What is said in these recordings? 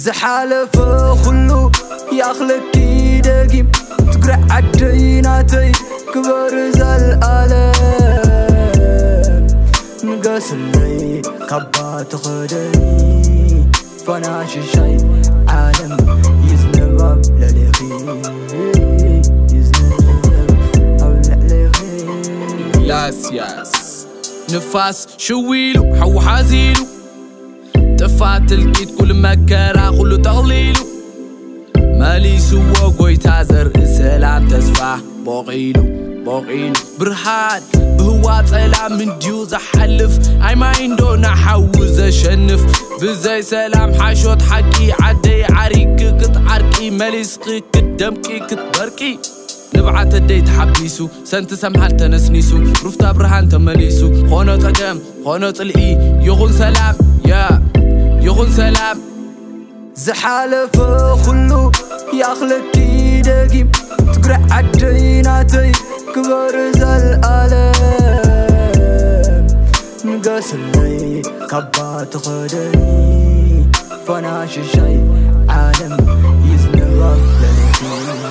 زحالف خلو يخلقي دقيم تقرأ عديناتي كبر زالعالم نقاس اللي كبات خدني فناش شي عالم يزنباب لليخي يزنباب لليخي لاسياس نفاس شويلو حو حازيلو تفات الكيد كل مكرا كله تغليلو مالي سوا قويتا زرق سلام تسفح بوغيلو برهان بهوات سلام من ديوز حلف اي مايندو نحوز اشنف بزي سلام حاشوت حكي عدي عريك كتعركي ماليسقي كدمكي كتبركي نبعت الديت حبيسو سنت سمحل تنسنيسو رفتا برهان تمليسو خونو تقام خونو تلقي يغون سلام يا يغون سلام زحالف خلو يخلقي دقيم تقرأ عديناتي كبر زالعالم نقاس اللي كبات خدني فناش شي عالم يزنباب لليخي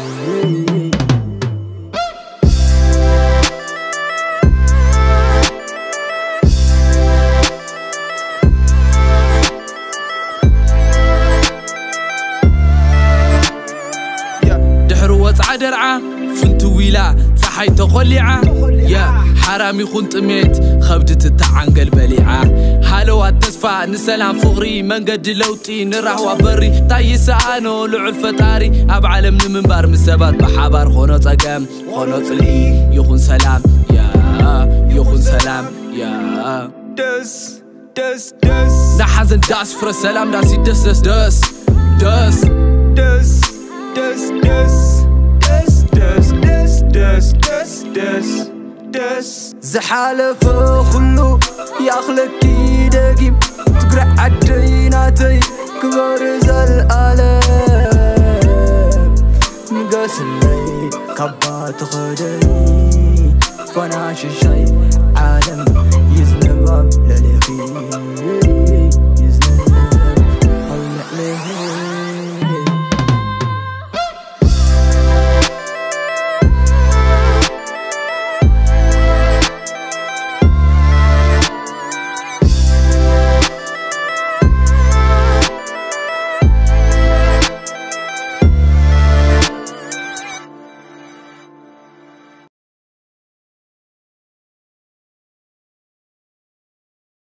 درعا فنتويلا صحي تخليعا يا حرامي خنت ميت خبدت التعنقل بليعا حالو التسفى نسلام فغري منقد لوتي نرحوا بري تايسانو لعب فتاري اب عالم منبار مسبات بحبار خونو تقام خونو تلقي يخون سلام يا يخون سلام يا دس نحزن داس فر السلام داسي دس زحالف خلو يخلقي دقيم